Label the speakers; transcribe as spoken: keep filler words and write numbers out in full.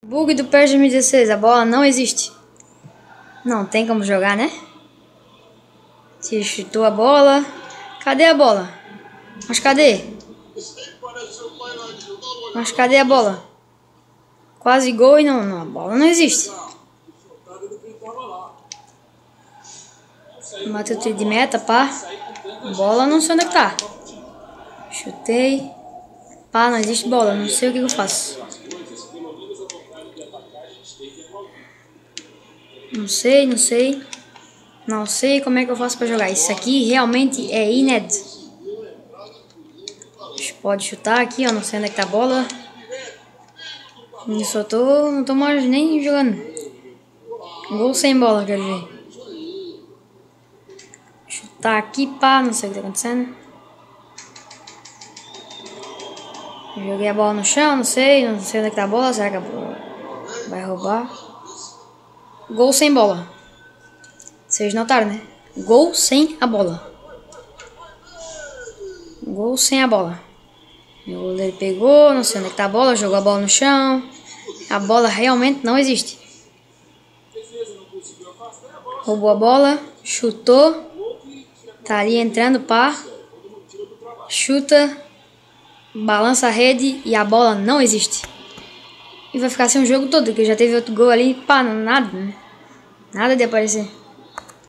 Speaker 1: Bug do PES dois mil e dezesseis, a bola não existe. Não tem como jogar, né? Você chutou a bola. Cadê a bola? Mas cadê? Mas cadê a bola? Quase gol e não, não, a bola não existe. Bateu tiro de meta, pá. Bola não sei onde é que tá. Chutei. Pá, não existe bola, não sei o que eu faço. Não sei, não sei. Não sei como é que eu faço pra jogar. Isso aqui realmente é inédito. Pode chutar aqui, ó. Não sei onde é que tá a bola. Eu só tô... Não tô mais nem jogando. Gol sem bola, quero ver. Chutar aqui, pá. Não sei o que tá acontecendo. Joguei a bola no chão, não sei. Não sei onde é que tá a bola. Será que a bola vai roubar? Gol sem bola. Vocês notaram, né? Gol sem a bola. Gol sem a bola. Meu goleiro pegou, não sei onde é que tá a bola, jogou a bola no chão. A bola realmente não existe. Roubou a bola, chutou. Tá ali entrando, pá. Chuta. Balança a rede e a bola não existe. E vai ficar assim o jogo todo, porque já teve outro gol ali, pá, nada, né? Nada de aparecer.